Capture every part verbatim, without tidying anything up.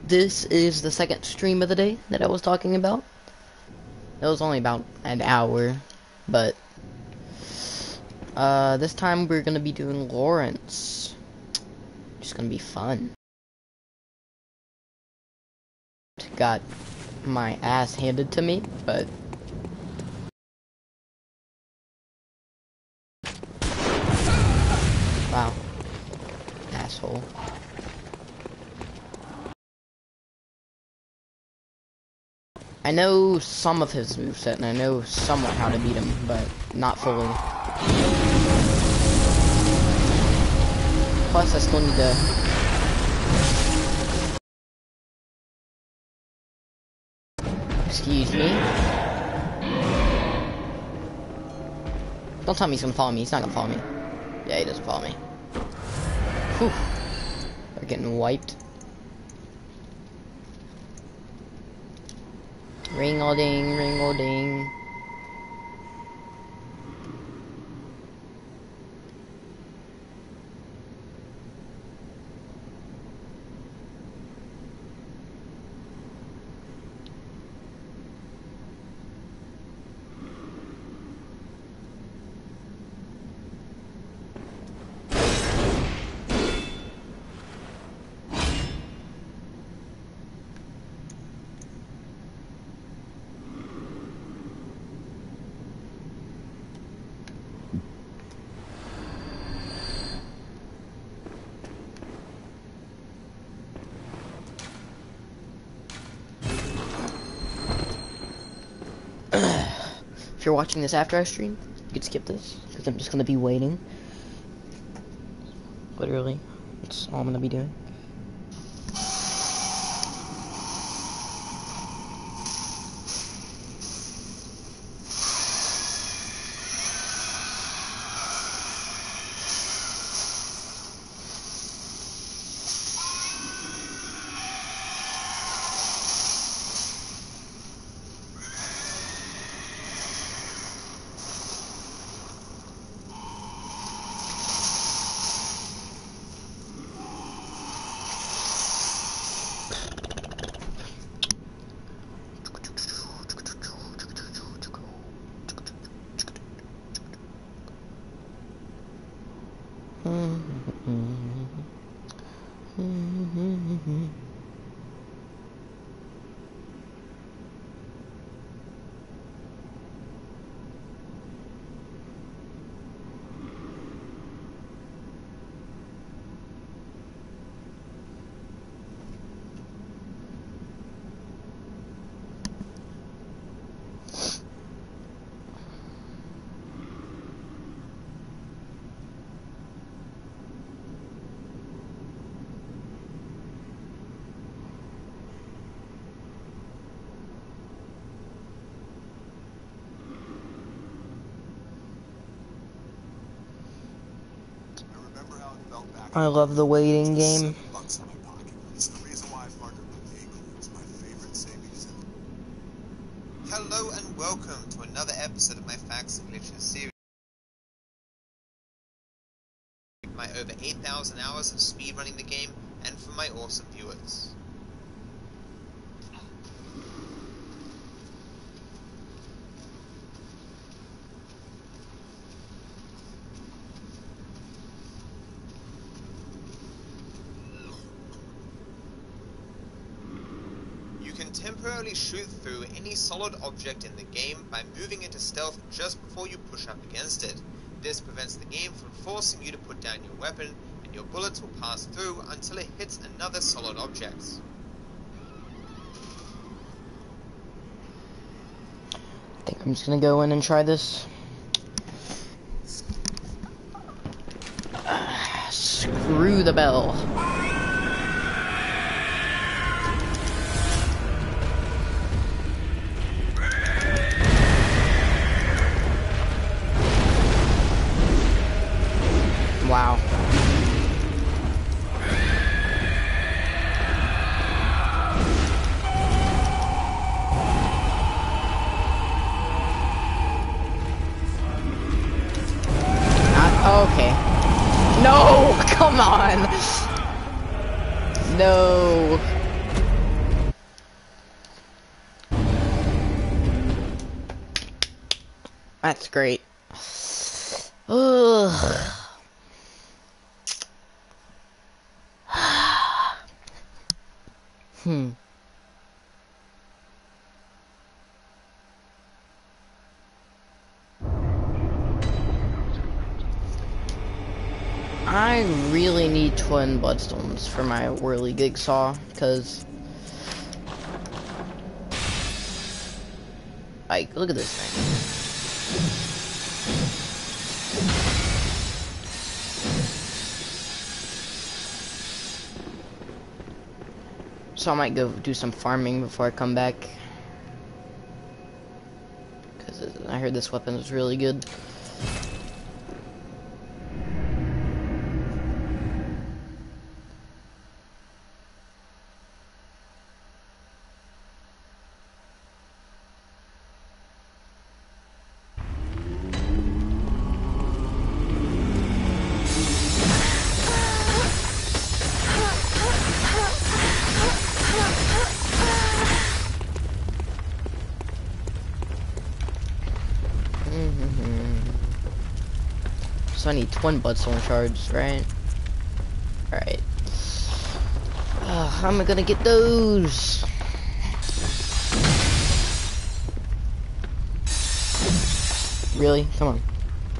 this is the second stream of the day that I was talking about. It was only about an hour, but uh, this time we're gonna be doing Lawrence. It's gonna be fun. Got my ass handed to me, but wow, asshole. I know some of his moveset, and I know somewhat how to beat him, but not fully. Plus, I still need to... Excuse me? Don't tell me he's gonna follow me. He's not gonna follow me. Yeah, he doesn't follow me. Whew. They're getting wiped. Ring-a-ding, ring-a-ding. If you're watching this after I stream, you can skip this, because I'm just going to be waiting. Literally, that's all I'm going to be doing. I love the waiting game. Hello and welcome to another episode of my Facts and Glitches series. My over eight thousand hours of speedrunning the game, and for my awesome viewers. Temporarily shoot through any solid object in the game by moving into stealth just before you push up against it. This prevents the game from forcing you to put down your weapon, and your bullets will pass through until it hits another solid object. I think I'm just gonna go in and try this. Uh, screw the bell. Wow. Not, okay. No, come on. That's great. Ugh. hmm. I really need twin bloodstones for my whirly gig saw, because like, look at this thing. So I might go do some farming before I come back, because I heard this weapon is really good. So I need twin bloodstone shards, right? Alright. Uh, how am I gonna get those? Really? Come on.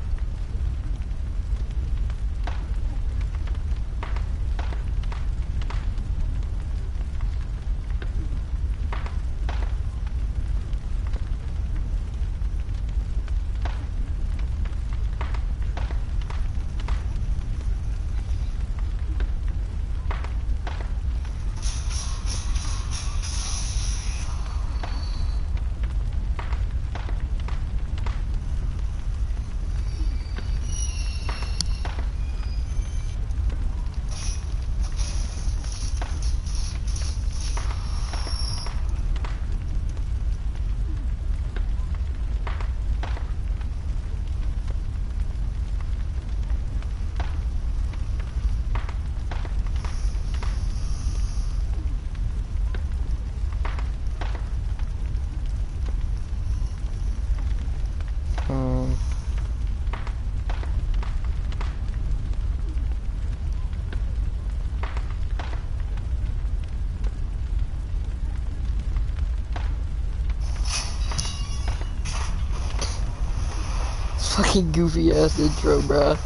Um, fucking goofy ass intro, bruh.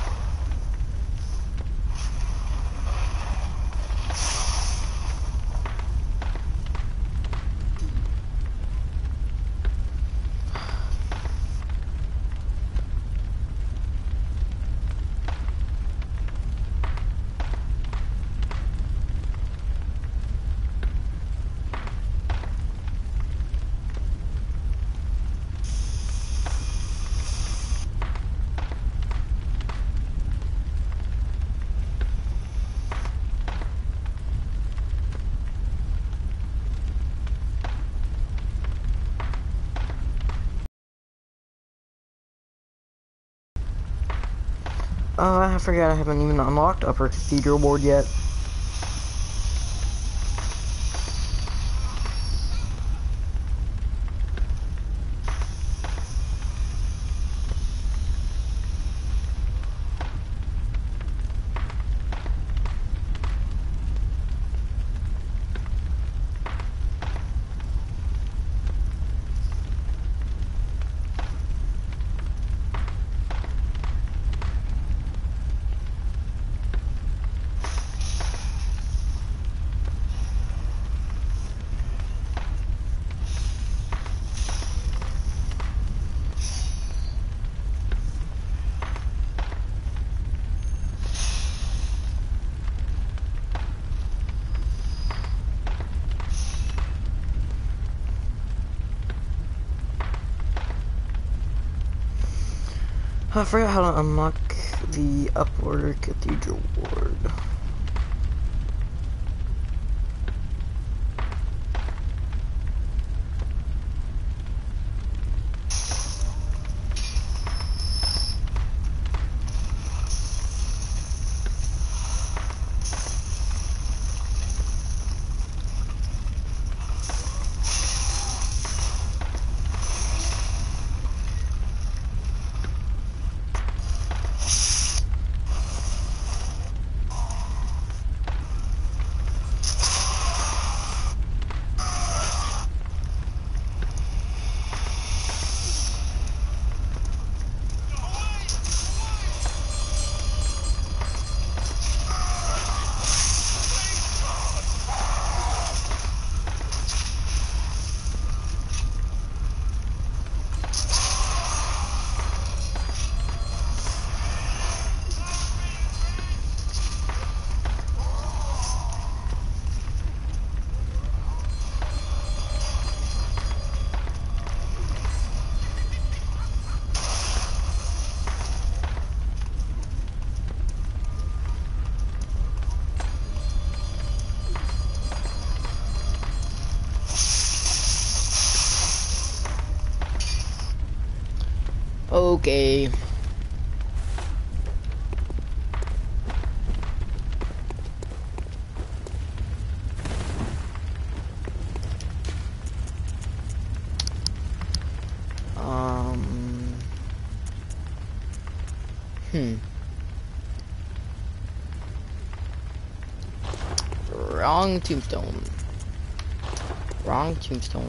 Oh, I forgot I haven't even unlocked Upper Cathedral Ward yet. I forgot how to unlock the Upper Cathedral Ward. Okay. Um. Hmm. Wrong tombstone. Wrong tombstone.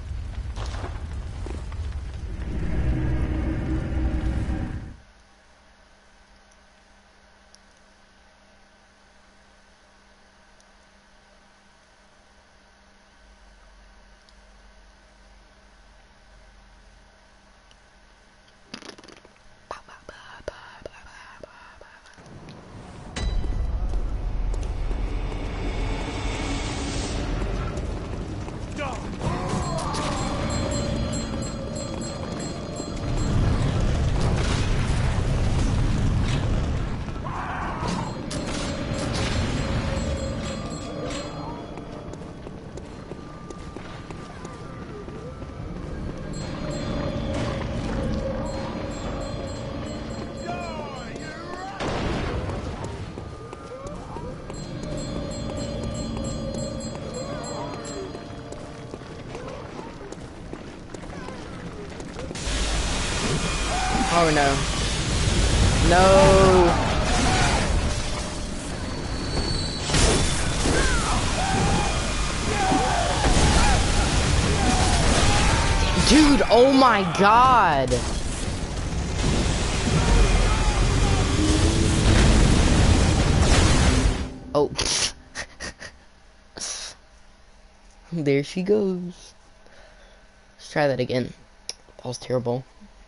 Oh no. No. Dude, oh my god. Oh. There she goes. Let's try that again. That was terrible.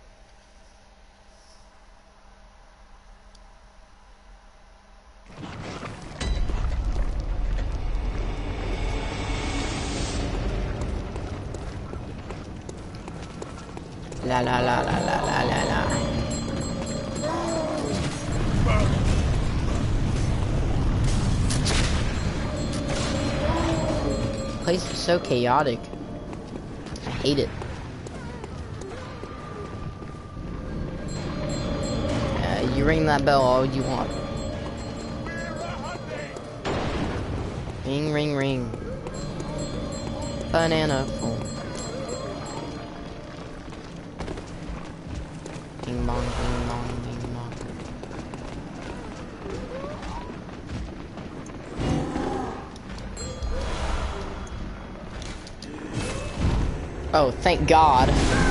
La la la la la la la la. This place is so chaotic. I hate it. Uh, you ring that bell all you want. Ring, ring, ring. Banana phone. Bing bong, bing bong, bing bong. Oh, thank God.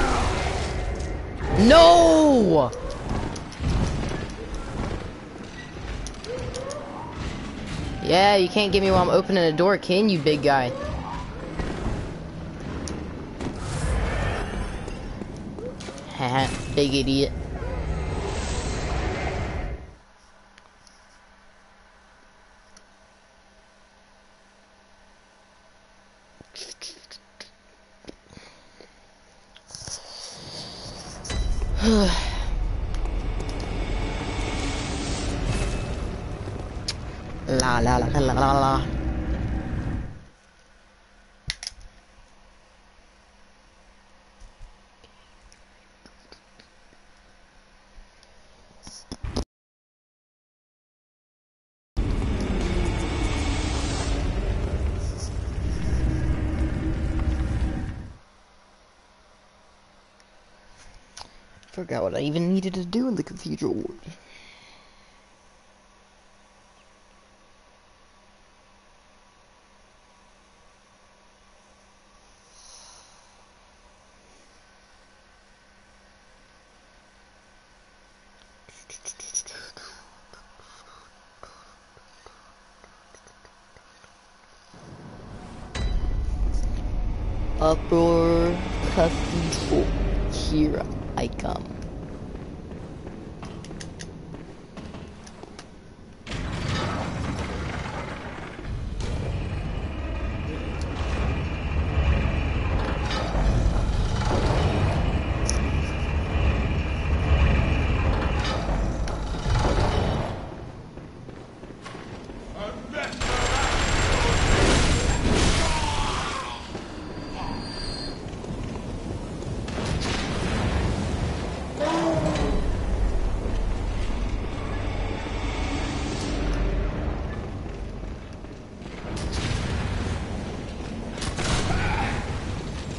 No! Yeah, you can't get me while I'm opening a door, can you, big guy? Haha, big idiot. La la la la la la. Forgot what I even needed to do in the cathedral ward. Uproar Cathedral, here I come.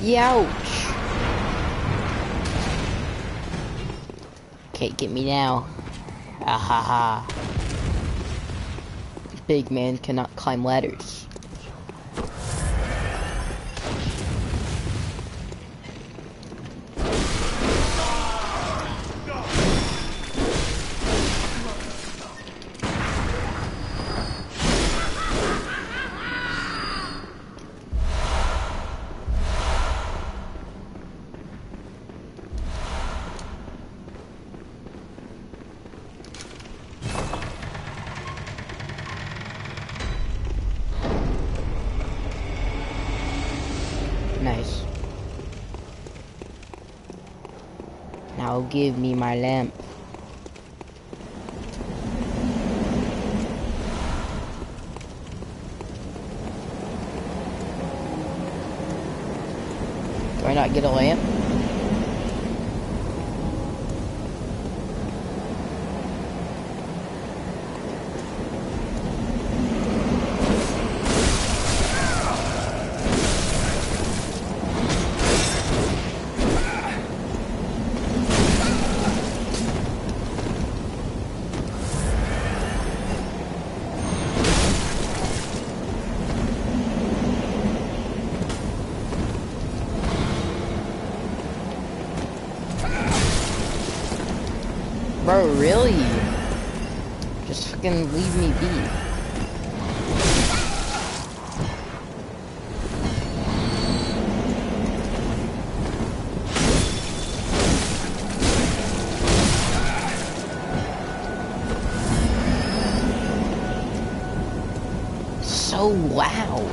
Youch. Can't get me now. Ah ha ha. Big man cannot climb ladders. Nice. Now give me my lamp. Do I not get a lamp? Bro, really? Just fucking leave me be. So loud.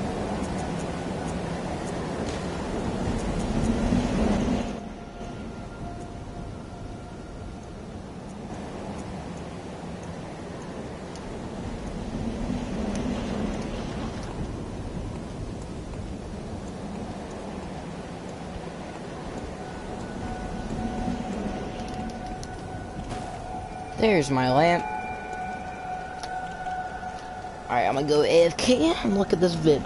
There's my lamp. Alright, I'm gonna go A F K and look at this vid.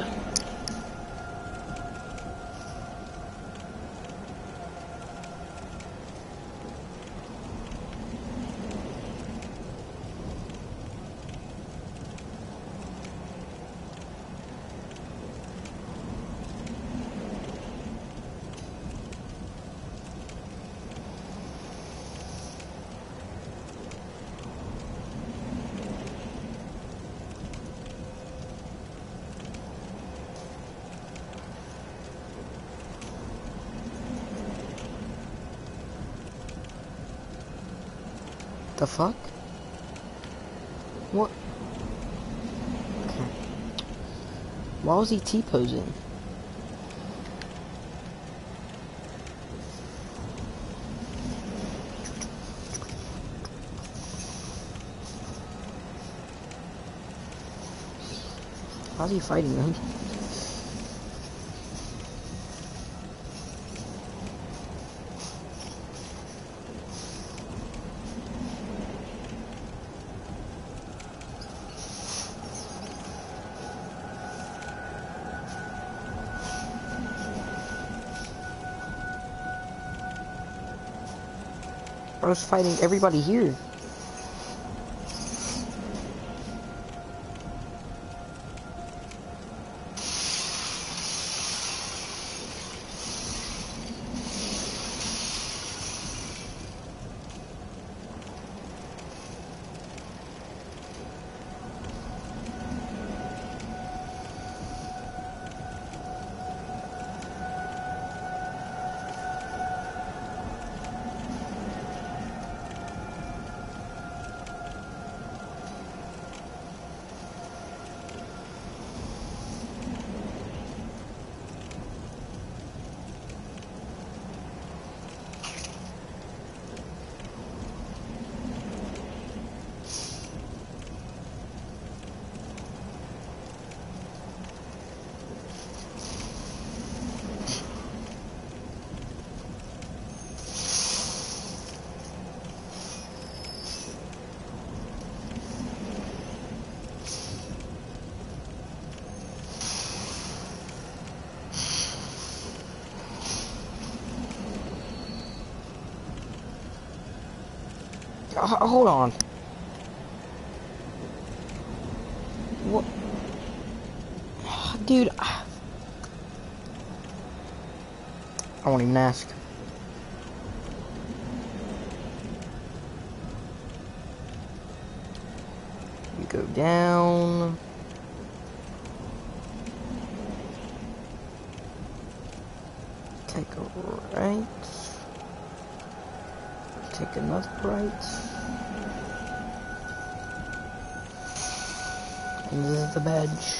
The fuck? What? Okay. Why was he T-posing? How's he fighting them? Bro's fighting everybody here. Uh, hold on. What? Dude, I won't even ask. You go down. Take a right. Take another right. And this is the badge.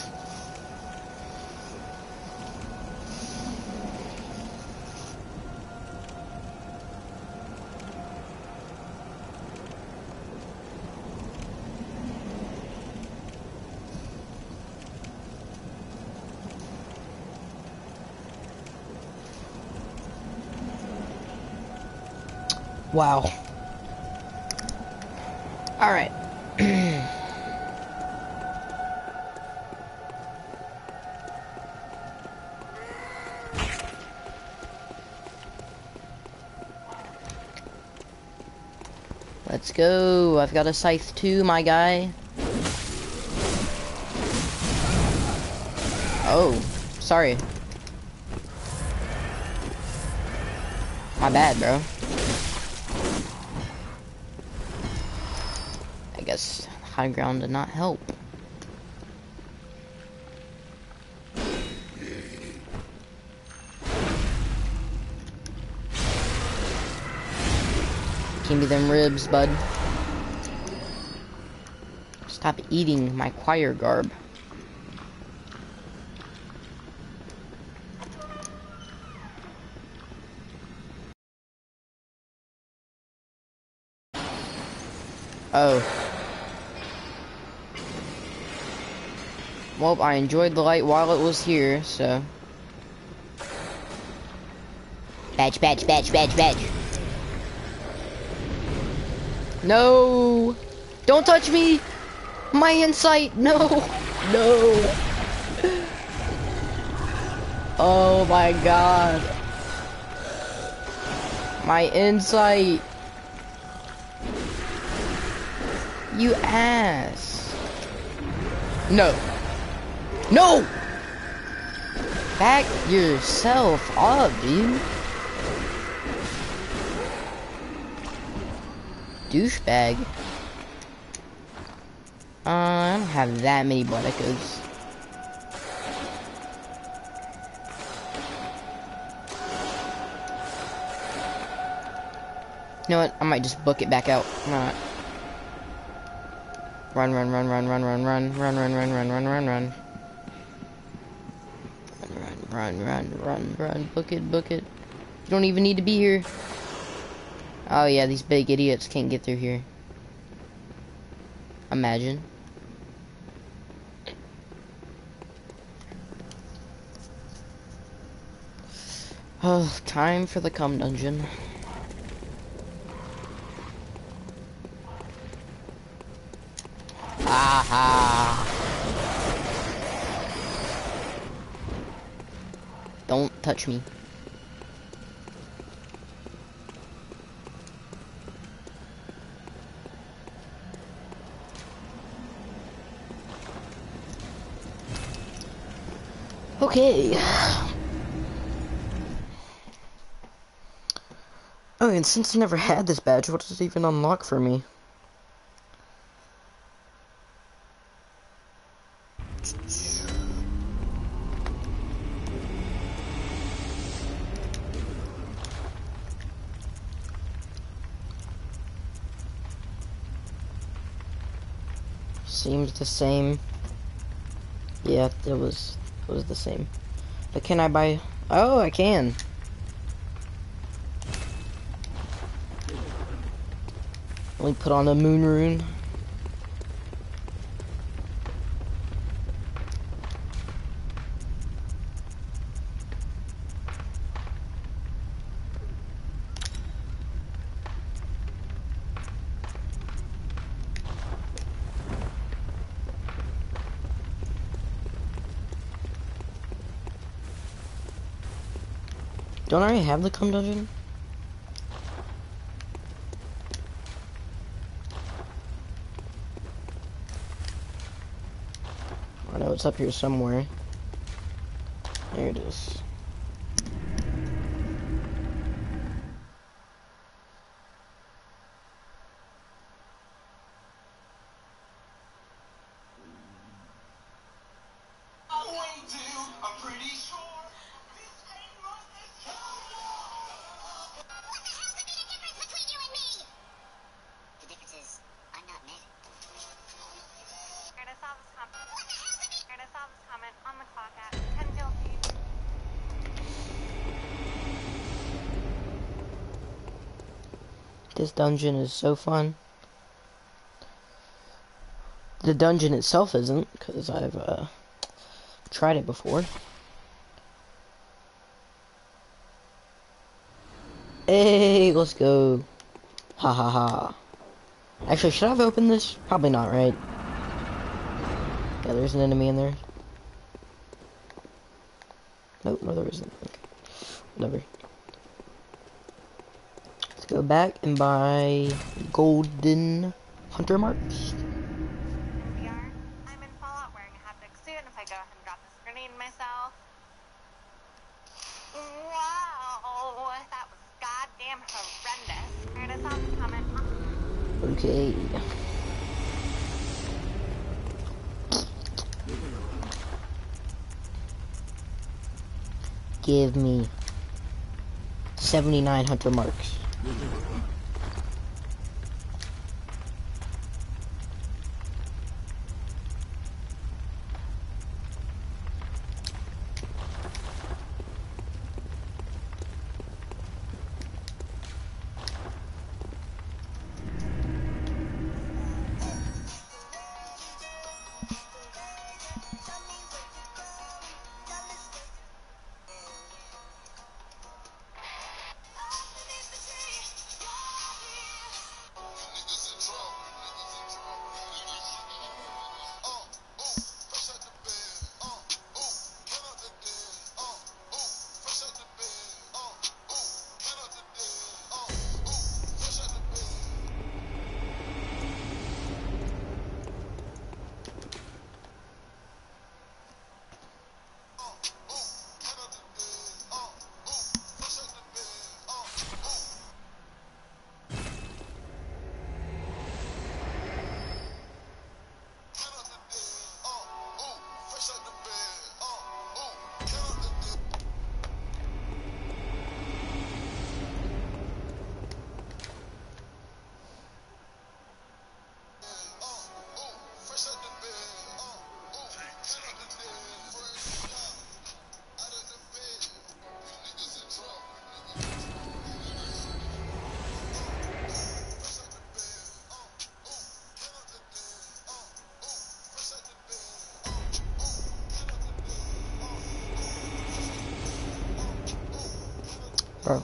Wow. All right. Let's go. I've got a scythe too, my guy. Oh, sorry. My bad, bro. I guess high ground did not help. Give me them ribs, bud. Stop eating my choir garb. Oh. Well, I enjoyed the light while it was here, so. Badge, badge, badge, badge, badge. No! Don't touch me! My insight! No! No! Oh my god. My insight! You ass! No! No! Back yourself up, dude. Douchebag. Uh, I don't have that many Bloodicos. You know what? I might just book it back out. Alright. Run, run, run, run, run, run, run, run, run, run, run, run, run, run. Run, run, run, run, run. Book it, book it. You don't even need to be here. Oh yeah, these big idiots can't get through here. Imagine. Oh, time for the cum dungeon. Aha! Don't touch me. Okay. Oh, and since I never had this badge, what does it even unlock for me? Seems the same. Yeah, it was it was the same. But can I buy? Oh, I can. Let me put on a moon rune. Don't I already have the cum dungeon? It's up here somewhere. There it is. This dungeon is so fun. The dungeon itself isn't, because I've uh, tried it before. Hey, let's go. Ha ha ha. Actually, should I have opened this? Probably not, right? Yeah, there's an enemy in there. Nope, no there isn't. Okay. Whatever. Let's go back and buy golden hunter marks. V R, I'm in Fallout wearing a haptic suit, and if I go ahead and drop this grenade myself... Wow, that was goddamn horrendous. Alright, I saw this comment. Okay. Give me seventy-nine hunter marks. Bro.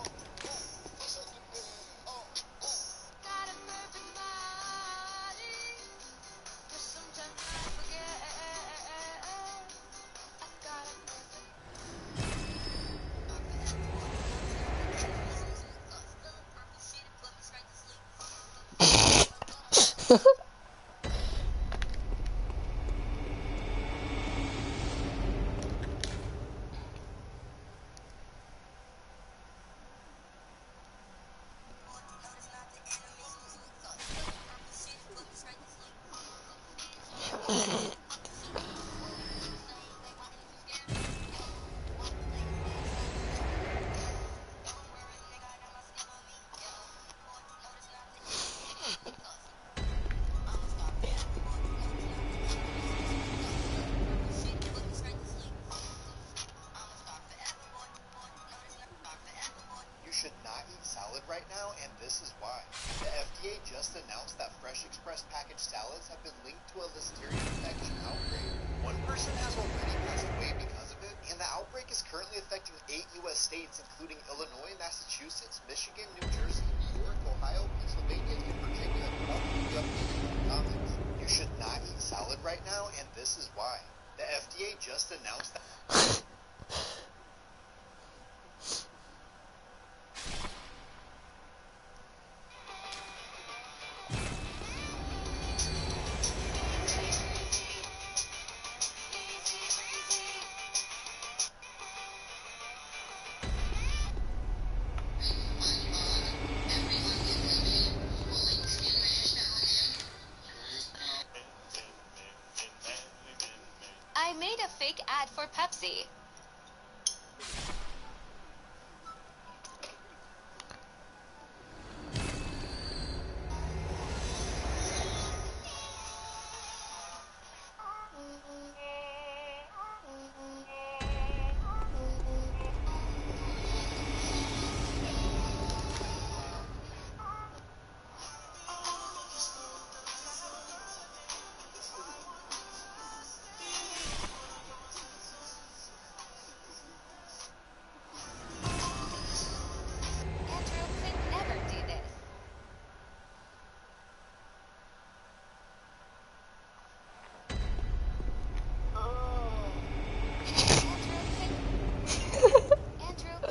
right now, and this is why. The F D A just announced that Fresh Express packaged salads have been linked to a listeria infection outbreak. One person has already passed away because of it, and the outbreak is currently affecting eight U S states, including Illinois, Massachusetts, Michigan, New Jersey, New York, Ohio, Pennsylvania, and Virginia. But I'll keep you updated in the comments. You should not eat salad right now, and this is why. The F D A just announced that... see. Andrew could never do this. Andrew.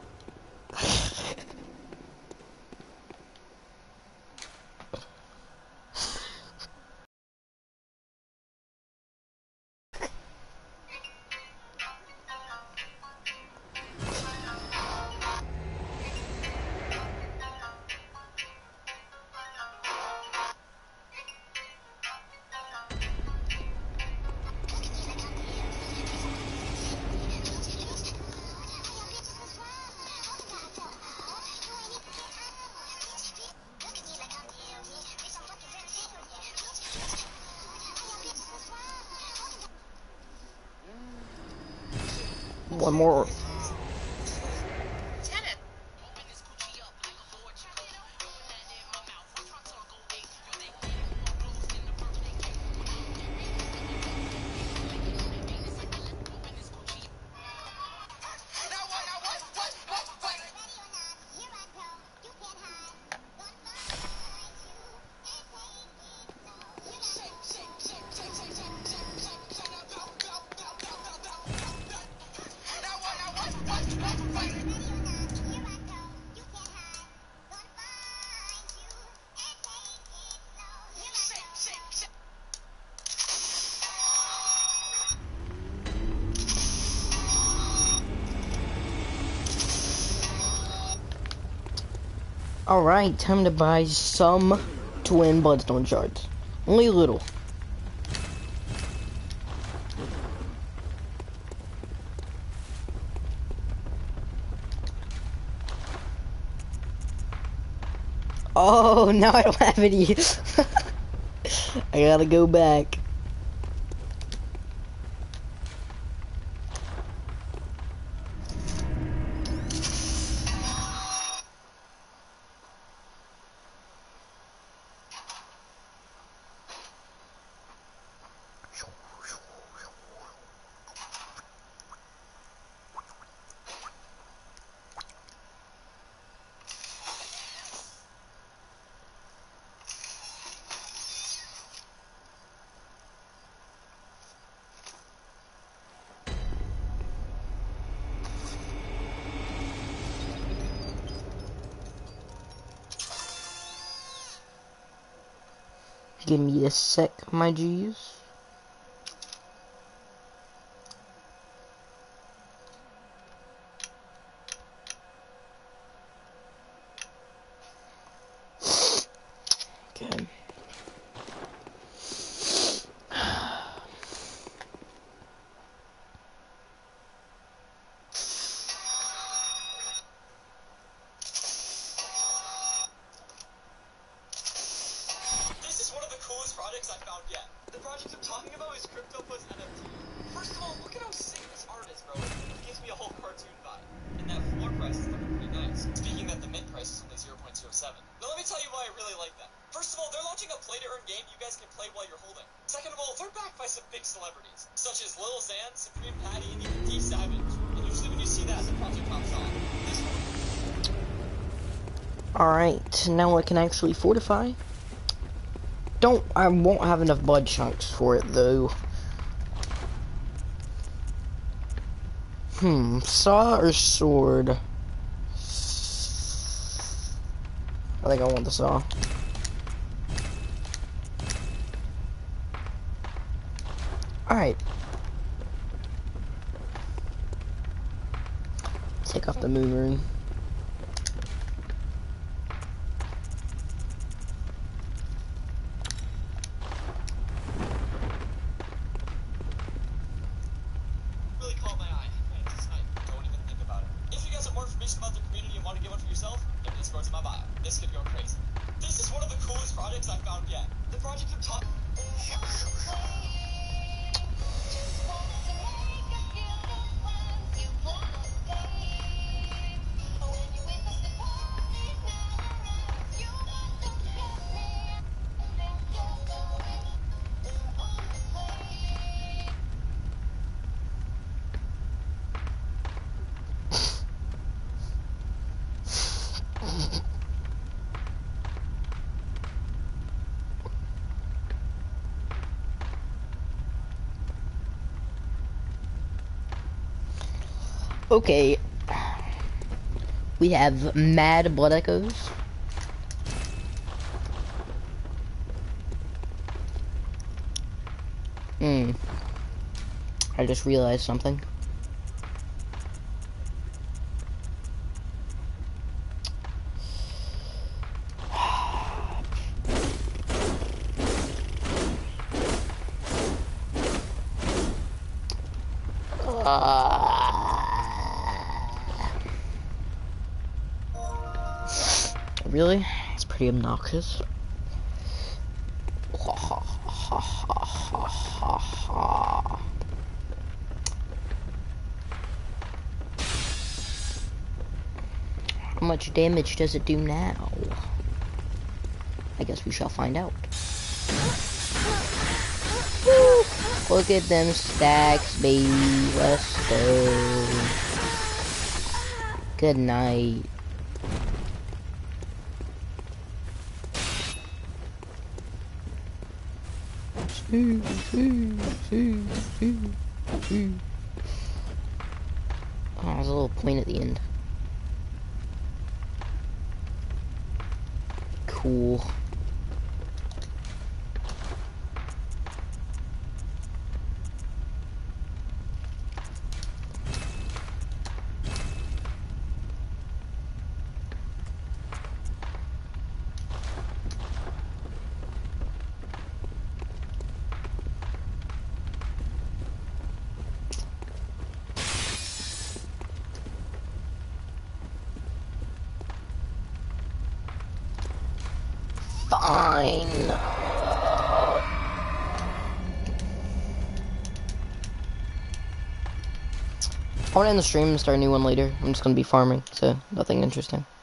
One more. Tenant. Alright, time to buy some twin bloodstone shards. Only a little. Oh, now I don't have any. I gotta go back. Give me a sec, my G's. Okay. This is one of the coolest projects I've found yet. The project I'm talking about is CryptoPut's N F T. First of all, look at how sick this art is, bro. It gives me a whole cartoon vibe. And that floor price is looking pretty nice. Speaking that the mint price is only zero point zero seven. Now let me tell you why I really like that. First of all, they're launching a play-to-earn game you guys can play while you're holding. Second of all, they're backed by some big celebrities, such as Lil Xan, Supreme Patty, and even D Savage. And usually when you see that, the project pops off. This one. Alright, now I can actually fortify. Don't, I won't have enough blood chunks for it though. Hmm, saw or sword? I think I want the saw. Alright. Take off the moon rune. Really calm curious about the community and want to get one for yourself, the Discord's in my bio. This could go crazy. This is one of the coolest projects I've found yet. The project I'm talking. Okay. We have Mad Blood Echoes. Hmm. I just realized something. Really? It's pretty obnoxious. How much damage does it do now? I guess we shall find out. Woo! Look at them stacks, baby. Let's go. Good night. Oh, there's a little point at the end. Cool. Fine. I want to end the stream and start a new one later. I'm just gonna be farming, so nothing interesting.